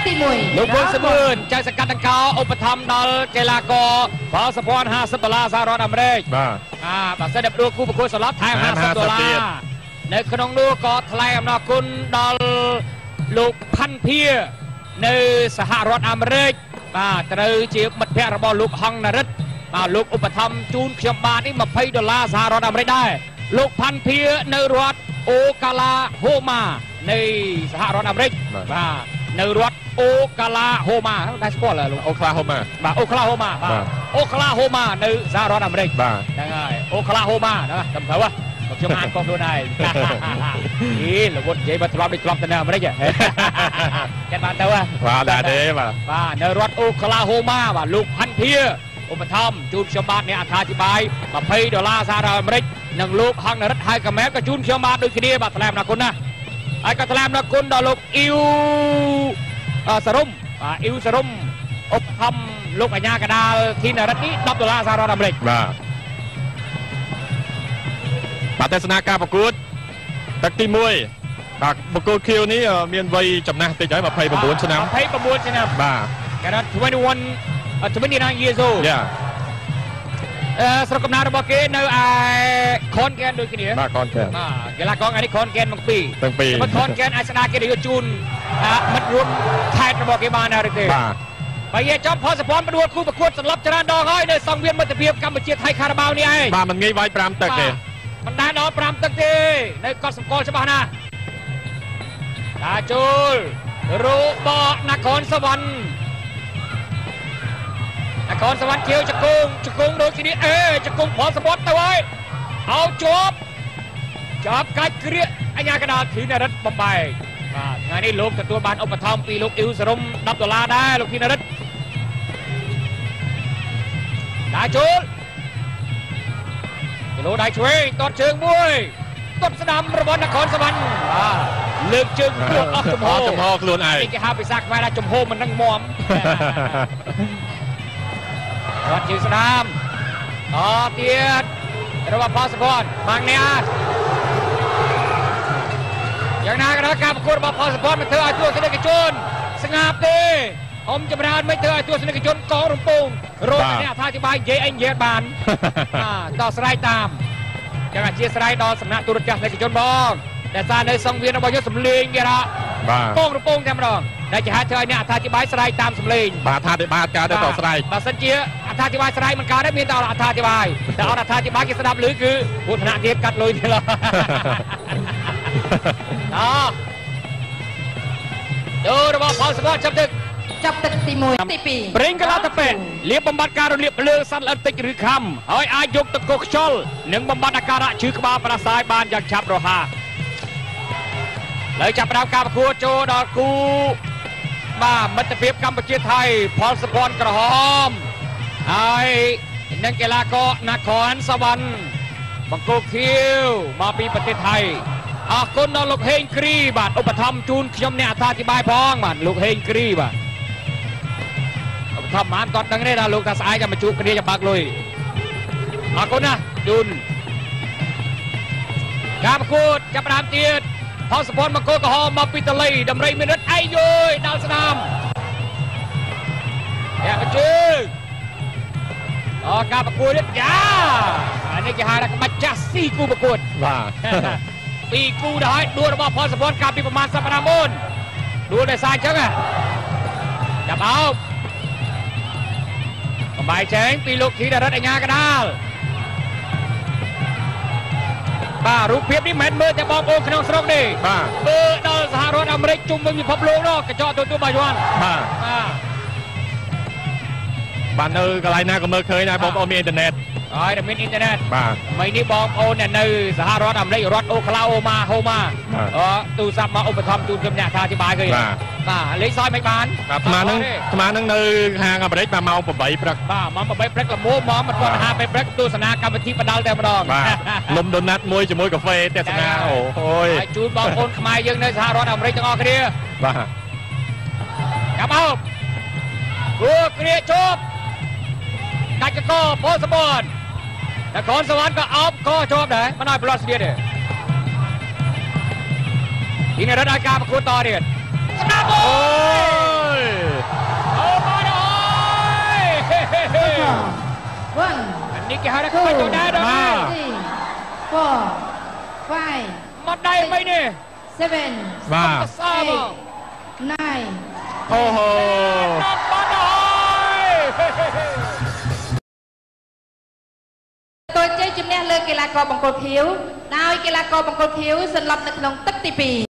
ទី1 លោកពលសមឿនចៅសង្កាត់ដង្កោឧបត្ថម្ភដល់កីឡាករផលសព័ន្ធ$50សហរដ្ឋអាមេរិកបាទបើសិនតែព្រោះគូប្រកួតសន្លប់ថែម$50នៅក្នុងនោះក៏ថ្លែងអំណរគុណដល់លោកផាន់ភានៅសហរដ្ឋអាមេរិកបាទត្រូវជាមិត្តភក្តិរបស់លោកហងណារិទ្ធបាទលោកឧបត្ថម្ភជូនខ្ញុំបាទនេះ$20សហរដ្ឋអាមេរិកដែរលោកផាន់ភានៅរដ្ឋអូកាឡាហូម៉ានៃសហរដ្ឋអាមេរិកបាទនៅរដ្ឋអូកាឡាហូម៉ាដែរស្គាល់លោកអូក្លាហូម៉ាបាទអូក្លាហូម៉ាបាទអូក្លាហូម៉ានៅសហរដ្ឋអាមេរិកបាទហ្នឹងហើយអូក្លាហូម៉ាណាត្រឹមត្រូវខ្ញុំអានកុំខ្លួនឯងអីលោកវត្តនិយាយបើធ្លាប់ដូចធ្លាប់ទៅនៅអាមេរិកគេបានទៅបាទដែរទេបាទនៅរដ្ឋអូក្លាហូម៉ាបាទលោកផាន់ភាឧបត្ថម្ភជូនខ្ញុំបាទអ្នកអត្ថាធិប្បាយ$20សហរដ្ឋអាមេរិកនិងលោកហងណារិទ្ធហើយក៏មែនក៏ជូនខ្ញុំបាទដូចគ្នាបាទថ្លែងអំណរគុណណាហើយក៏ថ្លែងអំណរគុណដល់លោកអ៊ីវសរុំបាទអ៊ីវសរុំឧបត្ថម្ភលោកអាញាកដាលធីនរិទ្ធនេះ$10សហរដ្ឋអាមេរិកបាទទស្សនាការប្រកួតទឹកទី1បាទបកគោខៀវនេះមានវ័យចំណាស់តិចហើយ29ឆ្នាំ 29ឆ្នាំបាទគេថា29 years old ស្រុកកំណើតរបស់គេនៅឯខុនកែនដូចគ្នាបាទខុនកែនបាទកីឡាករថ្ងៃនេះខុនកែនទាំងពីរខុនកែនអាចស្ដារគេយកជូនមិត្តរួមខេត្តរបស់គេបានដែរទេបាទបើយាចំផលសពនផ្ដួលគូប្រកួតសន្លប់ច្រើនដងហើយនៅសង្វៀនមិត្តភាពកម្ពុជាថៃខារ៉ាបាវនេះឯងបាទមិនងាយវាយ5ទឹកទេមិនដែរដល់5ទឹកទេនៅកត់សម្គាល់ច្បាស់ណាស់តាជូលរបស់នគរសវណ្ណនគរសវណ្ណជាវចង្គង់ដូចគ្នាចង្គង់ផលសពនទៅហើយអោជាប់កាច់គ្រាកអញ្ញាកដាលធីនរិទ្ធបំបែកបាទថ្ងៃនេះលោកទទួលបានឧបត្ថម្ភពីលោកអ៊ីវសរុំ$10ដែរលោកធីនរិទ្ធតាជូលគីឡូដៃឆ្វេងតត់ជើងមួយតត់ស្ដាំរបស់នគរសវណ្ណបាទលើកជើងខ្លួនអស់ចំហខ្លួនឯងគេហៅភាសាខ្មែរថាចំហមិននឹងមមរត់ជើងស្ដាំទៀតរបស់ផលសពនម៉ាំងនេះយ៉ាងណាក៏ដោយការប្រកួតរបស់ផលសពនមិនធ្វើឲ្យទស្សនិកជនស្ងាត់ទេអ៊ំចម្រើនមិនធ្វើឲ្យទស្សនិកជនកងរំពងរត់អ្នកអត្ថាធិប្បាយនិយាយអីនិយាយបានតស្រ័យតាមយ៉ាងអធិស្ឋានដល់សំណាក់ទូរទស្សនិកជនបងតែសារនៅសង្វៀនរបស់យើងសំលេងគេថាកងរំពងតែម្ដងដែលជាហេតុធ្វើឲ្យអ្នកអត្ថាធិប្បាយស្រ័យតាមសំលេងបាទអត្ថាធិប្បាយកើតទៅតស្រ័យបើសិនជាអត្ថាធិប្បាយស្រ័យមិនកើតទេមានតែអត្ថាធិប្បាយតែអត្ថាធិប្បាយគេស្ដាប់ឮគឺពុទ្ធនៈទៀតកាត់លុយទៀតចូលរបស់ផលសពតចាប់ទឹកទី1ទី2ប្រេងកលាតពេទ្យលាបបំបត្តិការរលាកភ្លើងសត្វល្អិតតិចឬខំហើយអាចយកទឹកកកខ្យល់និងបំបត្តិអាការៈឈឺក្បាលផ្ដាសាយបានយ៉ាងឆាប់រហ័សហើយចាប់ផ្ដើមការប្រកួតចូលដល់គូបាទមិត្តភាពកម្ពុជាថៃផលសពនក្រហមហើយនិងកីឡាករនគរសវណ្ណបង្គោលខៀវមកពីប្រទេសថៃអរគុណដល់លោកហេងគ្រីបាទឧបត្ថម្ភជូនខ្ញុំអ្នកអត្ថាធិប្បាយផងបាទលោកហេងគ្រីបាទឧបត្ថម្ភបានគាត់ដឹងទេថាលោកថាស្អែកតែមកជួបគ្នាចាំបើកលុយអរគុណណាជូនការប្រកួតចាប់ផ្ដើមទៀតផលសពនបង្គោលក្រហមមកពីតលីដំរីមានរិទ្ធឯយយដល់ស្នាមយ៉ាកជើងការប្រកួតនេះអានេះគេហៅថាក្បាច់ចាស់ស៊ីគូប្រកួតបាទពីគូដល់ដួលរបស់ផលសពនកាលពីប្រមាណសប្តាហ៍មុនដួលដោយសារអញ្ចឹងចាប់អោបបំបាយចែងពីលោកធីនរិទ្ធអញ្ញាកដាលបាទរូបភាពនេះមិនមែនមើលតែបងប្អូនក្នុងស្រុកទេបាទមើលដល់សហរដ្ឋអាមេរិកជុំវិញពិភពលោកនោះកញ្ចក់ទូបាយ័នបាទនៅកន្លែងណាក៏មើលឃើញដែរបងប្អូនមានអ៊ីនធឺណិតហើយតែមានអ៊ីនធឺណិតបាទថ្ងៃនេះបងប្អូននៅសហរដ្ឋអាមេរិករដ្ឋអូក្លាហូម៉ាទូរស័ព្ទមកឧបត្ថម្ភជូនខ្ញុំអ្នកថាជាបាយគេបាទលេខសយមិនបានអាត្មានឹងនៅហាងអាមេរិកបាទម៉ោង8ព្រឹកបាទម៉ោង8ព្រឹកល្មមម៉ោងមិនទាន់50ព្រឹកទស្សនាកម្មវិធីបដាល់តែម្ដងបាទនំដូណាត់មួយជាមួយកាហ្វេទស្សនាអូយហើយជូនបងប្អូនខ្មែរយើងនៅសហរដ្ឋអាមេរិកទាំងអស់គ្នាបាទកាប់អោបគួរគ្រាជប់កាច់កកផលសពននគរសវណ្ណក៏អោបកជាប់ដែរមិនឲ្យប្លត់ស្ទៀតទេទីនេះរត់ឲ្យការប្រកួតតទៀតស្ដាប់អូយได้ได้ four five มาได้ไหมนี่ seven มา eight nine โอ้โหนอกบ้านหน่อย tôi chơi chùm nè lơ kỳ lạc cò bằng cột phiếu nào kỳ lạc cò bằng cột phiếu dần lập được nông tất tì pì